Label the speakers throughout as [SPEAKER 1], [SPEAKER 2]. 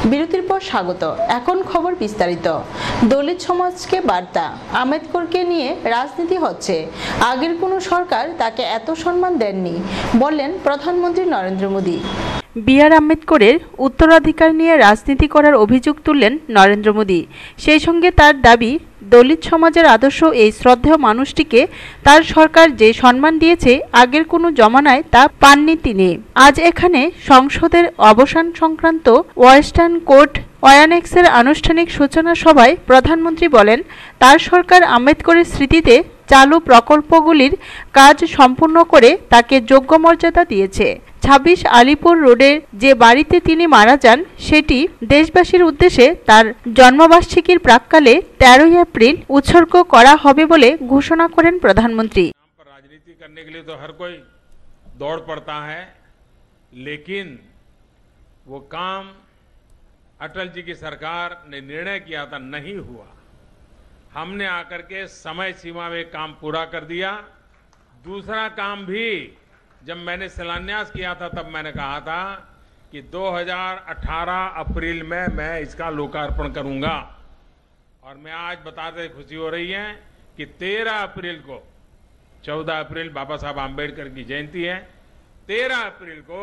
[SPEAKER 1] বিরতির পর স্বাগত। এখন খবর বিস্তারিত। দলিত সমাজকে বার্তা, আম্বেদকরকে নিয়ে রাজনীতি হচ্ছে, আগের কোনো সরকার তাকে এত সম্মান দেননি, বললেন প্রধানমন্ত্রী নরেন্দ্র মোদী। বি.আর. আম্বেদকরের উত্তরাধিকার নিয়ে রাজনীতি করার অভিযোগ তুললেন নরেন্দ্র মোদী। সেই সঙ্গে তার দাবি, দলিত সমাজের আদর্শ এই শ্রদ্ধেয় মানুষটিকে তার সরকার যে সম্মান দিয়েছে, আগের কোনো জমানায় তা পাননি তিনি। আজ এখানে সংসদের অবসান সংক্রান্ত ওয়েস্টার্ন কোর্ট অয়ানেক্সের আনুষ্ঠানিক সূচনা সভায় প্রধানমন্ত্রী বলেন, তার সরকার আম্বেদকরের স্মৃতিতে চালু প্রকল্পগুলির কাজ সম্পূর্ণ করে তাকে যোগ্য মর্যাদা দিয়েছে। ২৬ আলিপুর রোডের যে বাড়িতে তিনি মারা যান, সেটি দেশবাসীর উদ্দেশ্যে তার জন্মবার্ষিকীর প্রাক্কালে ১৩ এপ্রিল উৎসর্গ করা হবে বলে ঘোষণা করেন প্রধানমন্ত্রী।
[SPEAKER 2] राजनीति करने के लिए तो हर कोई दौड़ पड़ता है, लेकिन वो काम अटल जी की सरकार ने निर्णय किया था, नहीं हुआ। हमने आकर के समय सीमा में काम पूरा कर दिया। दूसरा काम भी जब मैंने शिलान्यास किया था, तब मैंने कहा था कि 2018 अप्रैल में मैं इसका लोकार्पण करूंगा। और मैं आज बताते खुशी हो रही है कि 13 अप्रैल को, 14 अप्रैल बाबा साहब आम्बेडकर की जयंती है, 13 अप्रैल को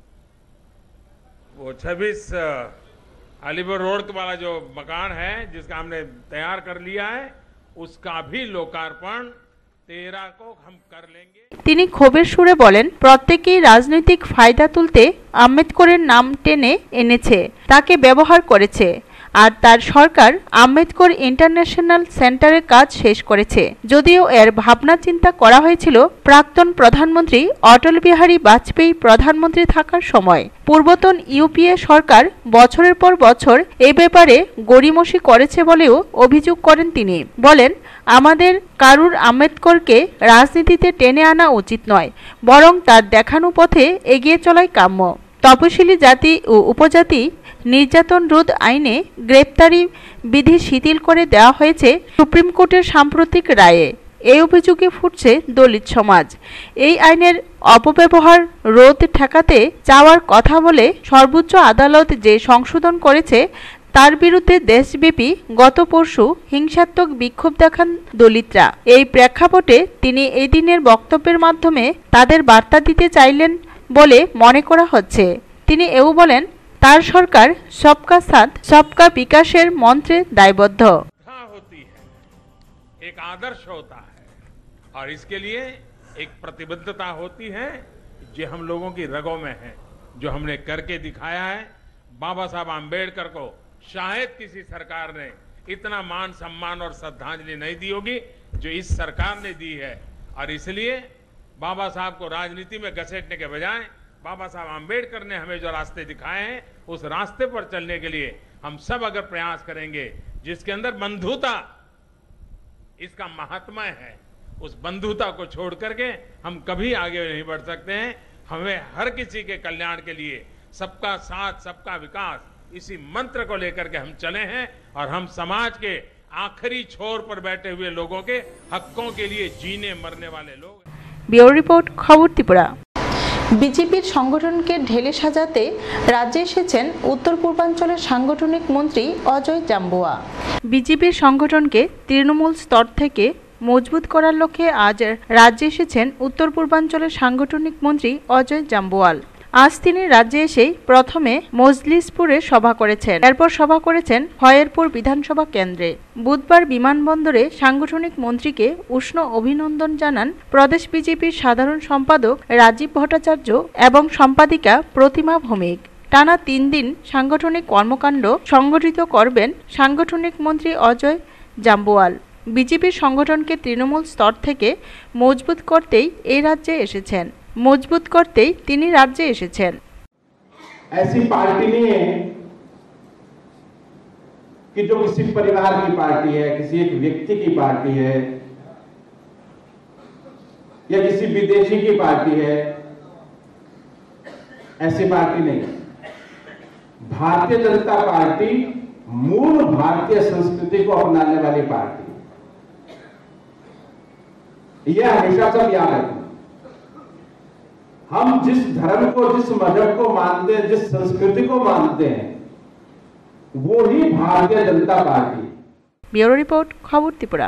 [SPEAKER 2] वो 26 अलीपुर रोड वाला जो मकान है, जिसका हमने तैयार कर लिया है, उसका भी लोकार्पण 13 को हम कर लेंगे।
[SPEAKER 1] তিনি ক্ষোভের সুরে বলেন, প্রত্যেকেই রাজনৈতিক ফায়দা তুলতে আম্বেদকরের নাম টেনে এনেছে, তাকে ব্যবহার করেছে। আর তার সরকার আম্বেদকর ইন্টারন্যাশনাল সেন্টারের কাজ শেষ করেছে। যদিও এর ভাবনা চিন্তা করা হয়েছিল প্রাক্তন প্রধানমন্ত্রী অটল বিহারী বাজপেয়ী প্রধানমন্ত্রী থাকার সময়। পূর্বতন ইউপিএ সরকার বছরের পর বছর এ ব্যাপারে গড়িমসি করেছে বলেও অভিযোগ করেন তিনি। বলেন, আমাদের কারুর আম্বেদকরকে রাজনীতিতে টেনে আনা উচিত নয়, বরং তার দেখানো পথে এগিয়ে চলাই কাম্য। তপশিলি জাতি ও উপজাতি নির্যাতন রোধ আইনে গ্রেপ্তারি বিধি শিথিল করে দেওয়া হয়েছে সুপ্রিম কোর্টের সাম্প্রতিক রায়ে। এই অভিযোগে ফুটছে দলিত সমাজ। এই আইনের অপব্যবহার রোধ ঠেকাতে চাওয়ার কথা বলে সর্বোচ্চ আদালত যে সংশোধন করেছে, তার বিরুদ্ধে দেশব্যাপী গত পরশু হিংসাত্মক বিক্ষোভ দেখান দলিতরা। এই প্রেক্ষাপটে তিনি এই দিনের বক্তব্যের মাধ্যমে তাদের বার্তা দিতে চাইলেন বলে মনে করা হচ্ছে। তিনি এও বলেন, তার সরকার সবকা সাথ সবকা বিকাশের মন্ত্রে দায়বদ্ধ।
[SPEAKER 2] एक आदर्श होता है और इसके लिए एक प्रतिबद्धता होती है जो हम लोगों की रगों में है, जो हमने करके दिखाया है। बाबा साहब आम्बेडकर को शायद किसी सरकार ने इतना मान सम्मान और श्रद्धांजलि नहीं दी होगी जो इस सरकार ने दी है। और इसलिए बाबा साहब को राजनीति में घसीटने के बजाय बाबा साहब आम्बेडकर ने हमें जो रास्ते दिखाए हैं, उस रास्ते पर चलने के लिए हम सब अगर प्रयास करेंगे, जिसके अंदर बंधुता इसका महात्मा है, उस बंधुता को छोड़ करके हम कभी आगे नहीं बढ़ सकते हैं। हमें हर किसी के कल्याण के लिए सबका साथ सबका विकास, इसी मंत्र को लेकर के हम चले हैं और हम समाज के आखिरी छोर पर बैठे हुए लोगों के हकों के लिए जीने मरने वाले लोग।
[SPEAKER 1] ब्यूरो रिपोर्ट, खबर त्रिपुरा। বিজেপির সংগঠনকে ঢেলে সাজাতে রাজ্যে এসেছেন উত্তর পূর্বাঞ্চলের সাংগঠনিক মন্ত্রী অজয় জাম্বুয়া। বিজেপির সংগঠনকে তৃণমূল স্তর থেকে মজবুত করার লক্ষ্যে আজ রাজ্যে এসেছেন উত্তর পূর্বাঞ্চলের সাংগঠনিক মন্ত্রী অজয় জাম্বুয়াল। আজ তিনি রাজ্যে এসেই প্রথমে মজলিসপুরে সভা করেছেন, এরপর সভা করেছেন ফয়েরপুর বিধানসভা কেন্দ্রে। বুধবার বিমানবন্দরে সাংগঠনিক মন্ত্রীকে উষ্ণ অভিনন্দন জানান প্রদেশ বিজেপির সাধারণ সম্পাদক রাজীব ভট্টাচার্য এবং সম্পাদিকা প্রতিমা ভৌমিক। টানা ৩ দিন সাংগঠনিক কর্মকাণ্ড সংগঠিত করবেন সাংগঠনিক মন্ত্রী অজয় জাম্বুয়াল। বিজেপির সংগঠনকে তৃণমূল স্তর থেকে মজবুত করতেই এই রাজ্যে এসেছেন। মজবুত করতেই তিনি রাজ্যে এসেছেন।
[SPEAKER 3] ऐसी पार्टी नहीं है कि जो किसी परिवार की पार्टी है, किसी एक व्यक्ति की पार्टी है या किसी विदेशी की पार्टी है। ऐसी पार्टी नहीं। भारतीय जनता पार्टी मूल भारतीय संस्कृति को अपनाने वाली पार्टी। यह हमेशा सब याद रखें। हम जिस धर्म को, जिस मजहब को मानते हैं, जिस संस्कृति को मानते हैं, वो ही Bharatiya Janata party.
[SPEAKER 1] Bureau report, খবর ত্রিপুরা।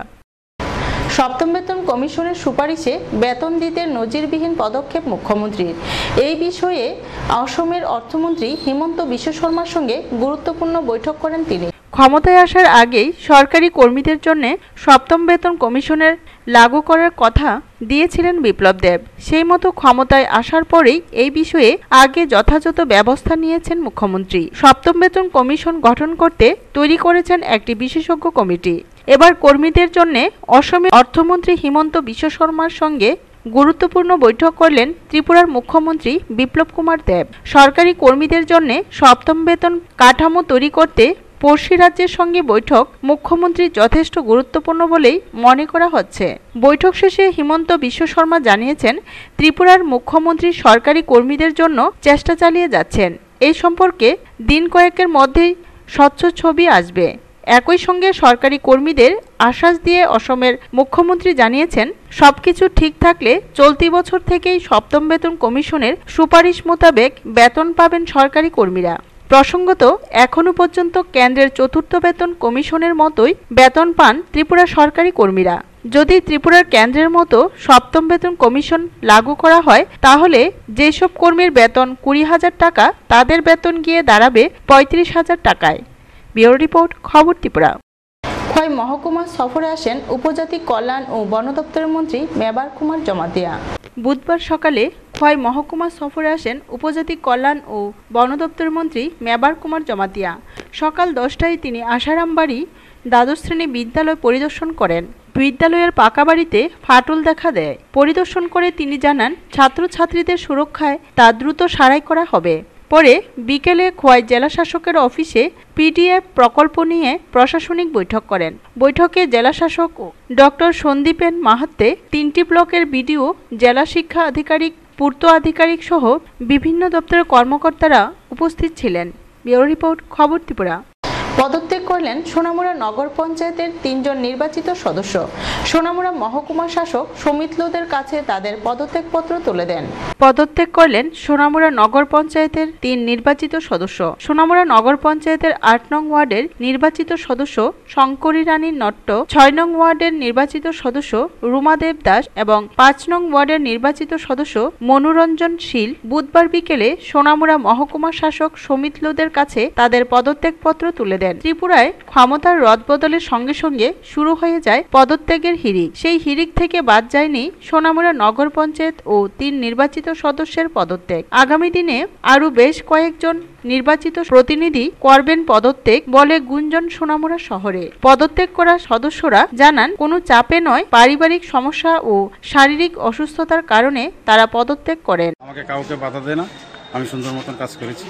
[SPEAKER 1] সপ্তম বেতন কমিশনের সুপারিশে বেতন দিতে নজিরবিহীন পদক্ষেপ মুখ্যমন্ত্রীর। এই বিষয়ে অসমের অর্থমন্ত্রী হিমন্ত বিশ্ব শর্মার সঙ্গে গুরুত্বপূর্ণ বৈঠক করেন তিনি। ক্ষমতায় আসার আগেই সরকারি কর্মীদের জন্য সপ্তম বেতন কমিশনের লাগু করার কথা দিয়েছিলেন বিপ্লব দেব। সেই মতো ক্ষমতায় আসার পরেই এই বিষয়ে আগে যথাযথ ব্যবস্থা নিয়েছেন মুখ্যমন্ত্রী। সপ্তম বেতন কমিশন গঠন করতে তৈরি করেছেন একটি বিশেষজ্ঞ কমিটি। এবার কর্মীদের জন্য অসমের অর্থমন্ত্রী হিমন্ত বিশ্ব শর্মার সঙ্গে গুরুত্বপূর্ণ বৈঠক করলেন ত্রিপুরার মুখ্যমন্ত্রী বিপ্লব কুমার দেব। সরকারি কর্মীদের জন্য সপ্তম বেতন কাঠামো তৈরি করতে পড়শি রাজ্যের সঙ্গে বৈঠক মুখ্যমন্ত্রী যথেষ্ট গুরুত্বপূর্ণ বলেই মনে করা হচ্ছে। বৈঠক শেষে হিমন্ত বিশ্ব শর্মা জানিয়েছেন, ত্রিপুরার মুখ্যমন্ত্রী সরকারি কর্মীদের জন্য চেষ্টা চালিয়ে যাচ্ছেন। এই সম্পর্কে দিন কয়েকের মধ্যেই স্বচ্ছ ছবি আসবে। একই সঙ্গে সরকারি কর্মীদের আশ্বাস দিয়ে অসমের মুখ্যমন্ত্রী জানিয়েছেন, সবকিছু ঠিক থাকলে চলতি বছর থেকেই সপ্তম বেতন কমিশনের সুপারিশ মোতাবেক বেতন পাবেন সরকারি কর্মীরা। প্রসঙ্গত, এখনো পর্যন্ত কেন্দ্রের চতুর্থ বেতন কমিশনের মতোই বেতন পান ত্রিপুরা সরকারি কর্মীরা। যদি ত্রিপুরার কেন্দ্রের মতো সপ্তম বেতন কমিশন লাগু করা হয়, তাহলে যেসব কর্মীর বেতন 20,000 টাকা, তাদের বেতন গিয়ে দাঁড়াবে 35,000 টাকায়। ব্যুরো রিপোর্ট, খবর ত্রিপুরা। খোয়াই মহকুমা সফরে আসেন উপজাতি কল্যাণ ও বন দপ্তরের মন্ত্রী মেবার কুমার জমাতিয়া। বুধবার সকালে খোয়াই মহকুমা সফরে আসেন উপজাতি কল্যাণ ও বন দপ্তরের মন্ত্রী মেবার কুমার জমাতিয়া। সকাল 10টায় তিনি আশারামবাড়ি দ্বাদশ শ্রেণী বিদ্যালয় পরিদর্শন করেন। বিদ্যালয়ের পাকা বাড়িতে ফাটল দেখা দেয়। পরিদর্শন করে তিনি জানান, ছাত্রছাত্রীদের সুরক্ষায় তা দ্রুত সারাই করা হবে। পরে বিকেলে খোয়াই জেলা শাসকের অফিসে পিডিএফ প্রকল্প নিয়ে প্রশাসনিক বৈঠক করেন। বৈঠকে জেলা শাসক ডক্টর সন্দীপেন মাহাত্তে, 3টি ব্লকের বিডিও, জেলা শিক্ষা আধিকারিক, পূর্ত আধিকারিক সহ বিভিন্ন দপ্তরের কর্মকর্তারা উপস্থিত ছিলেন। ব্যুরো রিপোর্ট, খবর ত্রিপুরা। পদত্যাগ করলেন সোনামুড়া নগর পঞ্চায়েতের 3 জন নির্বাচিত সদস্য। সোনামুড়া মহকুমা শাসক সমিত লোদের কাছে তাদের পদত্যাগপত্র তুলে দেন। পদত্যাগ করলেন সোনামুড়া নগর পঞ্চায়েতের 3 নির্বাচিত সদস্য। সোনামুড়া নগর পঞ্চায়েতের 8 নং ওয়ার্ডের নির্বাচিত সদস্য শঙ্করী রানী নট্ট, 6 নং ওয়ার্ডের নির্বাচিত সদস্য রুমা দেব দাস এবং 5 নং ওয়ার্ডের নির্বাচিত সদস্য মনোরঞ্জন শীল বুধবার বিকেলে সোনামুড়া মহকুমা শাসক সমিত লোদের কাছে তাদের পদত্যাগপত্র তুলে দেন। ত্রিপুরায় ক্ষমতার রদবদলের সঙ্গে সঙ্গে শুরু হয়ে যায় পদত্যাগের হিড়িক। সেই হিড়িক থেকে বাদ যায়নি সোনামুড়া নগর পঞ্চায়েত ও 3 নির্বাচিত সদস্যের পদত্যাগ। আগামী দিনে আরও বেশ কয়েকজন নির্বাচিত প্রতিনিধি করবেন পদত্যাগ বলে গুঞ্জন সোনামুড়া শহরে। পদত্যাগ করা সদস্যরা জানান, কোনো চাপে নয়, পারিবারিক সমস্যা ও শারীরিক অসুস্থতার কারণে তারা পদত্যাগ করেন।
[SPEAKER 4] আমাকে কাউকে বাধা দেয় না, আমি সুন্দর মতন কাজ করেছি।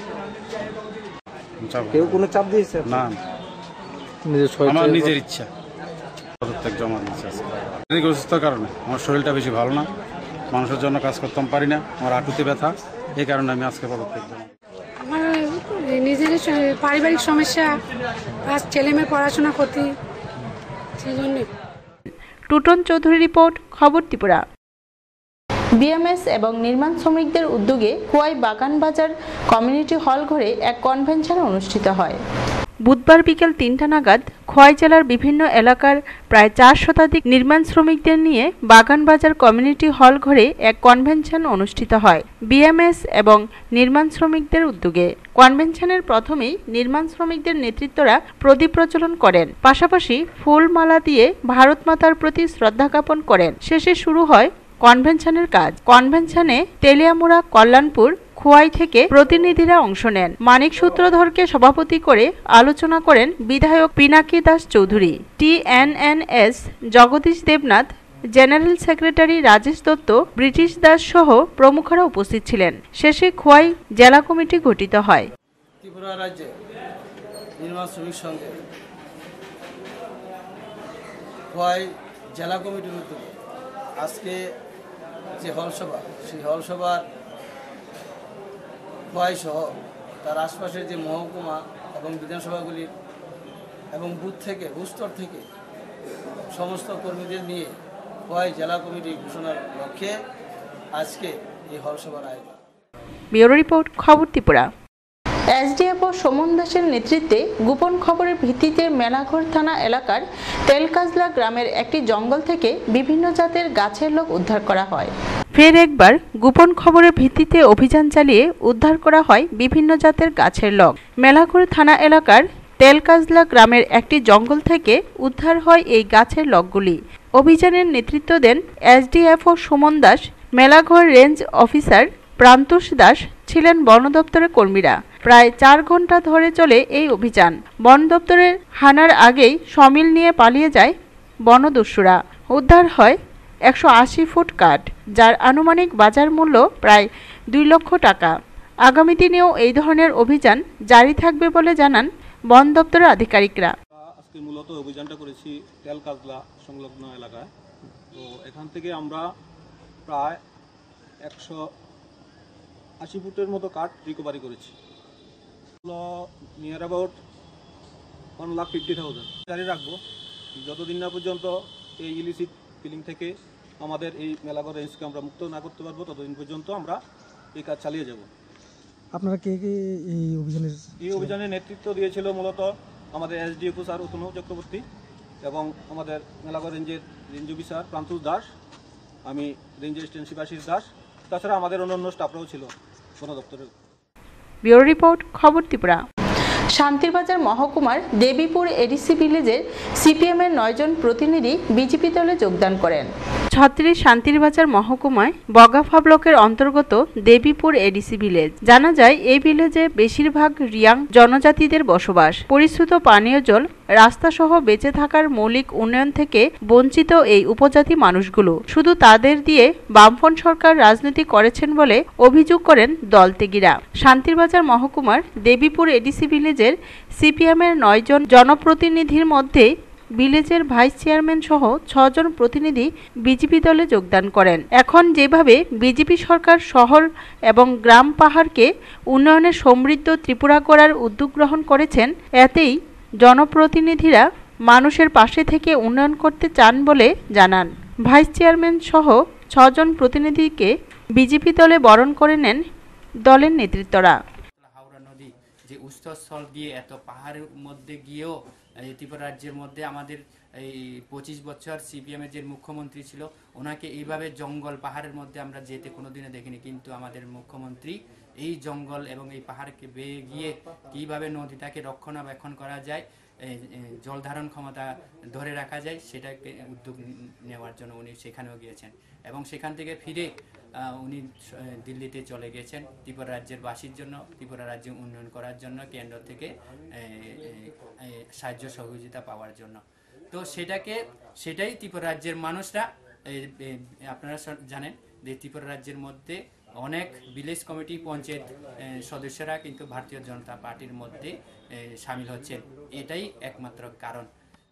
[SPEAKER 5] কেউ কোনো চাপ দিয়েছে
[SPEAKER 4] না, আমার নিজের ইচ্ছা পদত্যাগ জমা দিয়েছে। শারীরিক অসুস্থতার কারণে আমার শরীরটা বেশি ভালো না, মানুষের জন্য কাজ করতে পারি না, আমার হাঁটুতে ব্যথা, এই কারণে আমি আজকে পদত্যাগ জমা।
[SPEAKER 6] আমার নিজের পারিবারিক সমস্যা, আজ ছেলে মেয়ে পড়াশোনা করতে, সেই জন্য।
[SPEAKER 1] টুটন চৌধুরী রিপোর্ট, খবর ত্রিপুরা। বিএমএস এবং নির্মাণ শ্রমিকদের উদ্যোগে খোয়াই বাগানবাজার কমিউনিটি হল ঘরে এক কনভেনশন অনুষ্ঠিত হয়। বুধবার বিকেল 3টা নাগাদ খোয়াই জেলার বিভিন্ন এলাকার প্রায় 4 শতাধিক নির্মাণ শ্রমিকদের নিয়ে বাগানবাজার কমিউনিটি হল ঘরে এক কনভেনশন অনুষ্ঠিত হয় বিএমএস এবং নির্মাণ শ্রমিকদের উদ্যোগে। কনভেনশনের প্রথমেই নির্মাণ শ্রমিকদের নেতৃত্বরা প্রদীপ প্রজ্বলন করেন, পাশাপাশি ফুলমালা দিয়ে ভারত মাতার প্রতি শ্রদ্ধা জ্ঞাপন করেন। শেষে শুরু হয় কনভেনশনের কাজ। কনভেনশনে তেলিয়ামুড়া, কল্যাণপুর, খোয়াই থেকে প্রতিনিধিরা অংশ নেন। মানিক সূত্রধরকে সভাপতি করে আলোচনা করেন বিধায়ক Pinaki Das Chowdhury, TNNS Jagdish Debnath, general secretary Rajesh Dutta, British Das সহ প্রমুখরা উপস্থিত ছিলেন। শেষে খোয়াই জেলা কমিটি গঠিত হয়।
[SPEAKER 5] ত্রিপুরা রাজ্যে নির্মাণ শ্রমিক সঙ্গে খোয়াই জেলা কমিটির উদ্যোগে আজকে যে হলসভা, সেই হলসভার খোয়াই সহ তার আশপাশের যে মহকুমা এবং বিধানসভাগুলির এবং বুথ স্তর থেকে সমস্ত কর্মীদের নিয়ে খোয়াই জেলা কমিটি ঘোষণার লক্ষ্যে আজকে এই হলসভার আয়োজন।
[SPEAKER 1] ব্যুরো রিপোর্ট, খবর ত্রিপুরা। এসডিএফ ও সুমন দাসের নেতৃত্বে গোপন খবরের ভিত্তিতে মেলাঘর থানা এলাকার তেলকাজলা গ্রামের একটি জঙ্গল থেকে বিভিন্ন জাতের গাছের লগ উদ্ধার করা হয়। ফের একবার গোপন খবরের ভিত্তিতে অভিযান চালিয়ে উদ্ধার করা হয় বিভিন্ন জাতের গাছের লগ। মেলাঘর থানা এলাকার তেলকাজলা গ্রামের একটি জঙ্গল থেকে উদ্ধার হয় এই গাছের লগগুলি। অভিযানের নেতৃত্ব দেন এসডিএফ ও সুমন দাস। মেলাঘর রেঞ্জ অফিসার প্রান্তোষ দাস ছিলেন বন দপ্তরের কর্মীরা। প্রায় 4 ঘন্টা ধরে চলে এই অভিযান। বন দপ্তরের হানার আগেই সমিল নিয়ে পালিয়ে যায় বনদস্যুরা। উদ্ধার হয় 180 ফুট কাঠ, যার আনুমানিক বাজার মূল্য প্রায় 2 লক্ষ টাকা। আগামী দিনেও এই ধরনের অভিযান জারি থাকবে বলে জানান বন দপ্তরের আধিকারিকরা।
[SPEAKER 7] আজকে মূলত অভিযানটা করেছি তেলকাজলা সংলগ্ন এলাকায়। তো এখান থেকে আমরা প্রায় 180 ফুটের মতো কাঠ রিকভারি করেছি। নিয়ার অ্যাবাউট 1,50,000 জারি রাখবো যতদিন না পর্যন্ত এই ইলিসিট ফিলিং থেকে আমাদের এই মেলাঘর রেঞ্জকে আমরা মুক্ত না করতে পারবো, ততদিন পর্যন্ত আমরা এই কাজ চালিয়ে যাব।
[SPEAKER 8] আপনারা কে কে এই
[SPEAKER 7] অভিযানের নেতৃত্ব দিয়েছিল মূলত আমাদের এসডিএফ স্যার উতনু চক্রবর্তী এবং আমাদের মেলাঘর রেঞ্জের রেঞ্জ অফিসার প্রান্তোষ দাস, আমি রেঞ্জ এসিস্ট্যান্ট শিবাশিস দাস, তাছাড়া আমাদের অন্যান্য স্টাফরাও ছিল বন দপ্তরের।
[SPEAKER 1] ব্যুরো রিপোর্ট, খবর ত্রিপুরা। শান্তিরবাজার মহকুমার দেবীপুর এডিসি ভিলেজের সিপিএমের 9 জন প্রতিনিধি বিজেপি দলে যোগদান করেন। ছত্রিশ শান্তিরবাজার মহকুমায় বগাফা ব্লকের অন্তর্গত দেবীপুর এডিসি ভিলেজ। জানা যায় এই ভিলেজে বেশিরভাগ রিয়াং জনজাতিদের বসবাস। পরিশ্রুত পানীয় জল, রাস্তা সহ বেঁচে থাকার মৌলিক উন্নয়ন থেকে বঞ্চিত এই উপজাতি মানুষগুলো। শুধু তাদের দিয়ে বামফ্রন্ট সরকার রাজনীতি করেছেন বলে অভিযোগ করেন দলত্যাগীরা। শান্তিরবাজার মহকুমার দেবীপুর এডিসি ভিলেজের সিপিএমের 9 জন জনপ্রতিনিধির মধ্যে ভিলেজের ভাইস চেয়ারম্যান সহ 6 জন প্রতিনিধি বিজেপি দলে যোগদান করেন। এখন যেভাবে বিজেপি সরকার শহর এবং গ্রাম পাহাড়কে উন্নয়নের সমৃদ্ধ ত্রিপুরা করার উদ্যোগ গ্রহণ করেছেন, এতেই জনপ্রতিনিধিরা মানুষের পাশে থেকে উন্নয়ন করতে চান বলে জানান। ভাইস চেয়ারম্যান সহ 6 জন প্রতিনিধিকে বিজেপি দলে বরণ করে নেন দলের নেতৃত্বরা।
[SPEAKER 9] হাওড়া নদী যে উৎসস্থল দিয়ে এত পাহাড়ের মধ্যে গিয়েও ত্রিপুরা রাজ্যের মধ্যে আমাদের এই 25 বছর সিপিএমের যে মুখ্যমন্ত্রী ছিল, ওনাকে এইভাবে জঙ্গল পাহাড়ের মধ্যে আমরা যেতে কোনোদিনও দেখিনি। কিন্তু আমাদের মুখ্যমন্ত্রী এই জঙ্গল এবং এই পাহাড়কে বেয়ে গিয়ে কীভাবে নদীটাকে রক্ষণাবেক্ষণ করা যায়, জল ধারণ ক্ষমতা ধরে রাখা যায়, সেটাকে উদ্যোগ নেওয়ার জন্য উনি সেখানেও গিয়েছেন এবং সেখান থেকে ফিরে উনি দিল্লিতে চলে গেছেন ত্রিপুরা রাজ্যের বাসীর জন্য, ত্রিপুরা রাজ্য উন্নয়ন করার জন্য, কেন্দ্র থেকে সাহায্য সহযোগিতা পাওয়ার জন্য। তো সেটাই ত্রিপুরা রাজ্যের মানুষরা, আপনারা জানেন যে ত্রিপুরা রাজ্যের মধ্যে অনেক ভিলেজ কমিটি পঞ্চায়েত সদস্যরা কিন্তু ভারতীয় জনতা পার্টির মধ্যে সামিল হচ্ছেন, এটাই একমাত্র কারণ।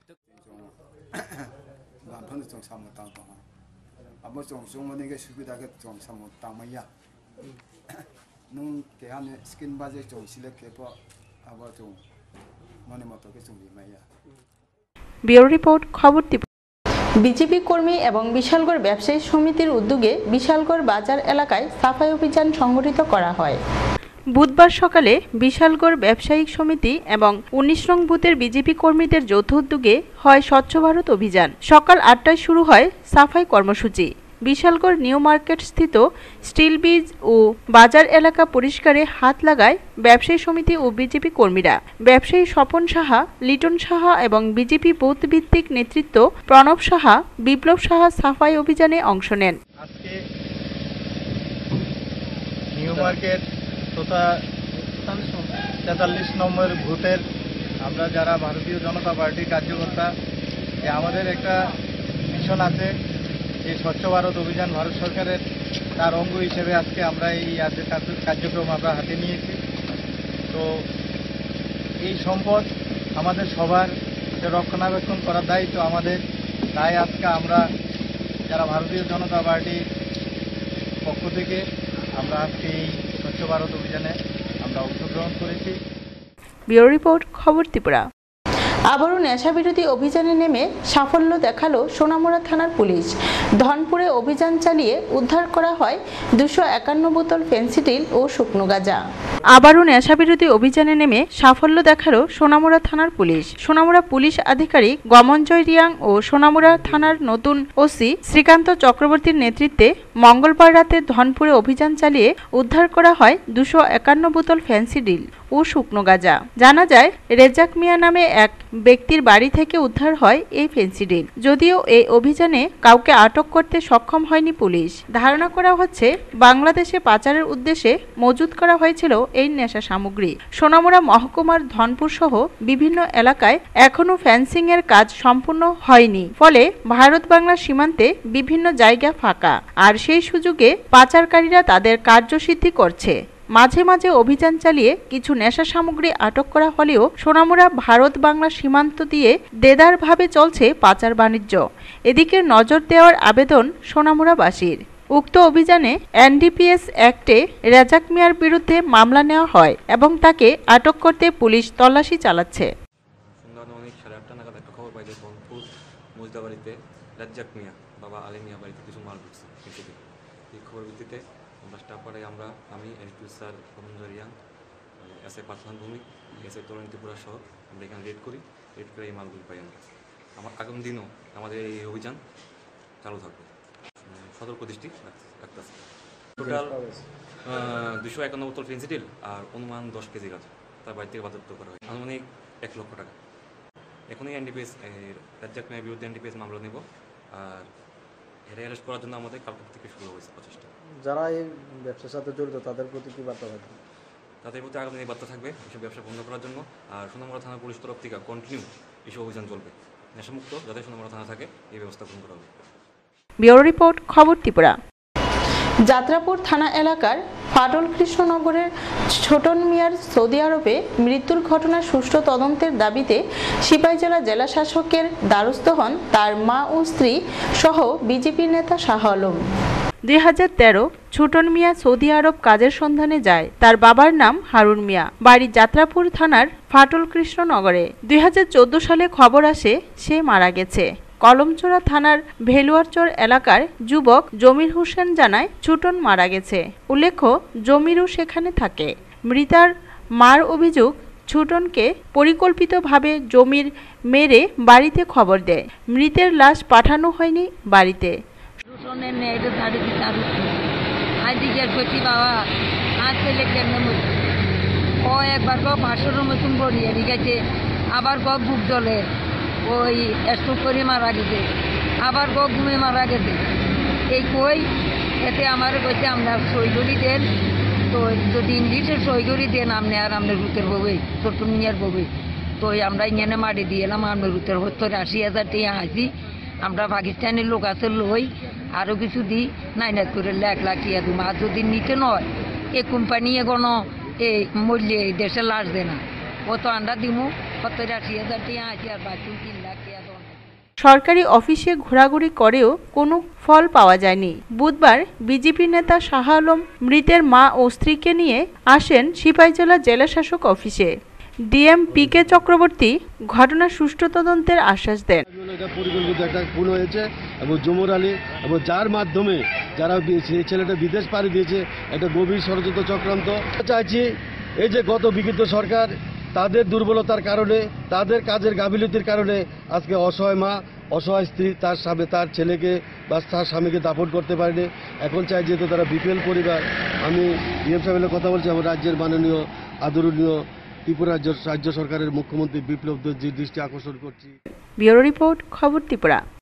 [SPEAKER 10] 아무쪼 종문에게 수비다게 좀 삼고 담아야 눈 개안에 스킨 바지 좀 실력해 봐 아버 좀 মনে মতো কিছু নিমাইয়া।
[SPEAKER 1] ব্যুরো রিপোর্ট, খবর ত্রিপুরা। বিজেপি কর্মী এবং বিশালগড় ব্যবসায়ী সমিতির উদ্যোগে বিশালগড় বাজার এলাকায় সাফাই অভিযান সংগঠিত করা হয়। বুধবার সকালে বিশালগড় ব্যবসায়িক সমিতি এবং 19 নং বুথের বিজেপি কর্মীদের যৌথ উদ্যোগে হয় স্বচ্ছ ভারত অভিযান। সকাল 8টায় শুরু হয় সাফাই কর্মসূচি। বিশালগড় নিউ মার্কেট স্থিত স্টিল ব্রিজ ও বাজার এলাকা পরিষ্কারে হাত লাগায় ব্যবসায়ী সমিতি ও বিজেপি কর্মীরা। ব্যবসায়ী স্বপন সাহা, লিটন সাহা এবং বিজেপি বুথ ভিত্তিক নেতৃত্ব প্রণব সাহা, বিপ্লব সাহা সাফাই অভিযানে অংশ নেন।
[SPEAKER 11] আজকে নিউ মার্কেট তথা 43 নম্বর বুথের আমরা যারা ভারতীয় জনতা পার্টির কার্যকর্তা, যে আমাদের একটা মিশন আছে যে স্বচ্ছ ভারত অভিযান ভারত সরকারের, তার অঙ্গ হিসেবে আজকে আমরা এই কার্যক্রম আমরা হাতে নিয়েছি। তো এই সম্পদ আমাদের সবার রক্ষণাবেক্ষণ করার দায়িত্ব আমাদের, তাই আজকে আমরা যারা ভারতীয় জনতা পার্টির পক্ষ থেকে আমরা আজকে এই স্বচ্ছ ভারত অভিযানে আমরা অংশগ্রহণ করেছি।
[SPEAKER 1] ব্যুরো রিপোর্ট, খবর ত্রিপুরা। আবারও নেশাবিরোধী অভিযানে নেমে সাফল্য দেখালো সোনামুড়া থানার পুলিশ। ধনপুরে অভিযান চালিয়ে উদ্ধার করা হয় 251 বোতল ফেন্সিডিল ও শুকনো গাঁজা। আবারও নেশাবিরোধী অভিযানে নেমে সাফল্য দেখালো সোনামুড়া থানার পুলিশ। সোনামুড়া পুলিশ আধিকারিক গমনজয় রিয়াং ও সোনামুড়া থানার নতুন ওসি শ্রীকান্ত চক্রবর্তীর নেতৃত্বে মঙ্গলবার রাতে ধনপুরে অভিযান চালিয়ে উদ্ধার করা হয় 251 বোতল ফেন্সিডিল ও শুকনো গাঁজা। জানা যায়, রেজাক মিয়া নামে এক ব্যক্তির বাড়ি থেকে উদ্ধার হয় এই ফেন্সিডিল। যদিও এই অভিযানে কাউকে আটক করতে সক্ষম হয়নি পুলিশ। ধারণা করা হচ্ছে বাংলাদেশে পাচারের উদ্দেশ্যে মজুত করা হয়েছিল এই নেশা সামগ্রী। সোনামুড়া মহকুমার ধনপুর সহ বিভিন্ন এলাকায় এখনো ফেন্সিং এর কাজ সম্পূর্ণ হয়নি, ফলে ভারত বাংলা সীমান্তে বিভিন্ন জায়গা ফাঁকা, আর সেই সুযোগে পাচারকারীরা তাদের কার্যসিদ্ধি করছে। মাঝে মাঝে অভিযান চালিয়ে কিছু নেশা সামগ্রী আটক করা হলেও সোনামুড়া ভারত বাংলা সীমান্ত দিয়ে দেদারভাবে চলছে পাচার বাণিজ্য। এদিকে নজর দেওয়ার আবেদন সোনামুড়াবাসীর। উক্ত অভিযানে এনডিপিএস অ্যাক্টে রেজাক মিয়ার বিরুদ্ধে মামলা নেওয়া হয় এবং তাকে আটক করতে পুলিশ তল্লাশি চালাচ্ছে।
[SPEAKER 12] রেজাক মিয়া বাবা আলী মিয়া বাড়িতে কিছু মাল ঢুকছে। এই খবর ভিত্তিতে আমরা স্টাফ পাড়াই আমি SP sir Gamanjoy Reang, S A পাঠান ভূমি, এস এ তরুণ ত্রিপুরা সহ আমরা এখানে রেড করি। রেড করে এই মালগুলি পাই আমরা। আগামী দিনও আমাদের এই অভিযান চালু থাকবে। সতর্ক দৃষ্টি রাখতেছে। টোটাল 251 বোতল ফেন্সিডিল আর অনুমান 10 কেজি গাঁজা তার বাড়ি থেকে বাজেয়াপ্ত করা হয়। আনুমানিক 1 লক্ষ টাকা। এখনই এনডিপিএস রেজাক মিয়ার বিরুদ্ধে এনডিপিএস মামলা নেব, আর এর অ্যারেস্ট করার জন্য আমাদের কালকে থেকে শুরু হয়েছে প্রচেষ্টা।
[SPEAKER 13] যারা এই ব্যবসার সাথে জড়িত তাদের প্রতি কি বার্তা থাকবে?
[SPEAKER 12] তাদের প্রতি আগামী বার্তা থাকবে এসব ব্যবসা বন্ধ করার জন্য। আর সোনামুড়া থানা পুলিশ তরফ থেকে কন্টিনিউ এসব অভিযান চলবে। নেশামুক্ত যাতে সোনামুড়া থানা থাকে এই ব্যবস্থা গ্রহণ করা হবে।
[SPEAKER 1] ব্যুরো রিপোর্ট, খবর ত্রিপুরা। যাত্রাপুর থানা এলাকার ফাটল কৃষ্ণনগরের ছোটন মিয়ার সৌদি আরবে মৃত্যুর ঘটনার সুষ্ঠু তদন্তের দাবিতে সিপাহীজলা জেলা শাসকের দ্বারস্থ হন তার মা ও স্ত্রী সহ বিজেপি নেতা শাহ আলম। 2013 ছোটন মিয়া সৌদি আরব কাজের সন্ধানে যায়। তার বাবার নাম হারুন মিয়া, বাড়ি যাত্রাপুর থানার ফাটল কৃষ্ণনগরে। 2014 সালে খবর আসে সে মারা গেছে। কলমচোরা থানার ভেলুয়ারচর এলাকার যুবক জমির হোসেন জানায় ছোটন মারা গেছে। উল্লেখ্য, জমিরও সেখানে থাকে। মৃতার মার অভিযোগ, ছোটনকে পরিকল্পিতভাবে জমির মেরে বাড়িতে খবর দেয়। মৃতের লাশ পাঠানো হয়নি বাড়িতে।
[SPEAKER 14] আবার বুক দলে ওই স্ট্রোক করে মারা গেছে, আবার ঘুমে মারা গেছে। এই কই এতে আমার কইছে আপনার সইগরি দেন, তো যদি ইংলিশের সইগরি দেন আপনি আর আপনার রুতের বউই ছোট মিয়ার বউই। তো আমরা ইঞ্জানে মাটি দিয়ে এলাম। আপনার রুতের 80,000 টাকা আসি। আমরা পাকিস্তানের লোক আছে লই আরও কিছু দিই, নাইনাত করে 1 লাখ টাকা দিব। আর যদি নিতে নয় এই কোম্পানি এখনো এই মূল্যে দেশে লাশ দেয় না, কত আমরা দিমু 80,000 টাকা আসি আর বাকি 3 লাখ টাকা।
[SPEAKER 1] সরকারি অফিসে ঘোরাঘুরি করেও কোনো ফল পাওয়া যায়নি। বুধবার বিজেপি নেতা শাহ আলম মৃতের মা ও স্ত্রীকে নিয়ে আসেন সিপাহীজলা জেলা শাসক অফিসে। ডিএম পিকে চক্রবর্তী ঘটনার সুষ্ঠু তদন্তের আশ্বাস দেন।
[SPEAKER 15] পরিকল্পিত একটা খুন হয়েছে এবং জমর আলী এবং যার মাধ্যমে যারা সেই ছেলেটা বিদেশ পাড়ি দিয়েছে একটা গভীর ষড়যন্ত্র চক্রান্ত। চাইছি এই যে গত বিগত সরকার তাদের দুর্বলতার কারণে, তাদের কাজের গাফিলতির কারণে আজকে অসহায় মা, অসহায় স্ত্রী তার ছেলেকে বা তার স্বামীকে দাফন করতে পারেনি। এখন চাই যেহেতু তারা বিপিএল পরিবার, আমি ডিএম সাহেবের কথা বলছি, আমার রাজ্যের মাননীয় আদরণীয় ত্রিপুরা রাজ্য সরকারের মুখ্যমন্ত্রী বিপ্লব দত্তের দৃষ্টি আকর্ষণ করছি।
[SPEAKER 1] ব্যুরো রিপোর্ট, খবর ত্রিপুরা।